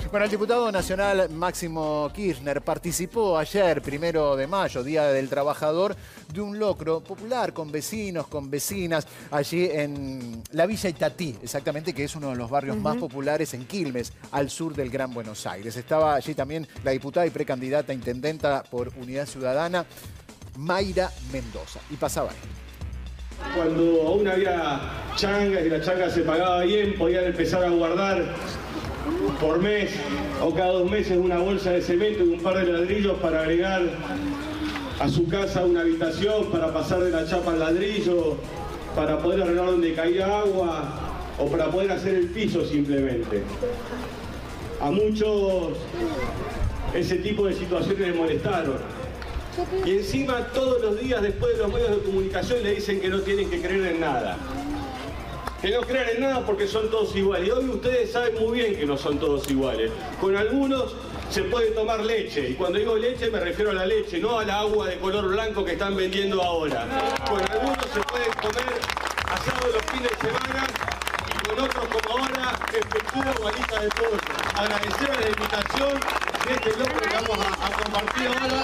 Bueno, el diputado nacional Máximo Kirchner participó ayer, 1 de mayo, Día del Trabajador, de un locro popular con vecinos, con vecinas, allí en la Villa Itatí, exactamente, que es uno de los barrios más populares en Quilmes, al sur del Gran Buenos Aires. Estaba allí también la diputada y precandidata a intendenta por Unidad Ciudadana, Mayra Mendoza. Y pasaba ahí. Cuando aún había changas y la changa se pagaba bien, podían empezar a guardar por mes o cada 2 meses una bolsa de cemento y un par de ladrillos para agregar a su casa una habitación, para pasar de la chapa al ladrillo, para poder arreglar donde caía agua o para poder hacer el piso simplemente. A muchos ese tipo de situaciones les molestaron. Y encima todos los días después de los medios de comunicación le dicen que no tienen que creer en nada. Que no crean en nada porque son todos iguales. Y hoy ustedes saben muy bien que no son todos iguales. Con algunos se puede tomar leche. Y cuando digo leche me refiero a la leche, no a la agua de color blanco que están vendiendo ahora. Con algunos se pueden comer asado los fines de semana y con otros como ahora pechuga o alita de pollo. Agradecer a la invitación de este bloque que vamos a compartir ahora.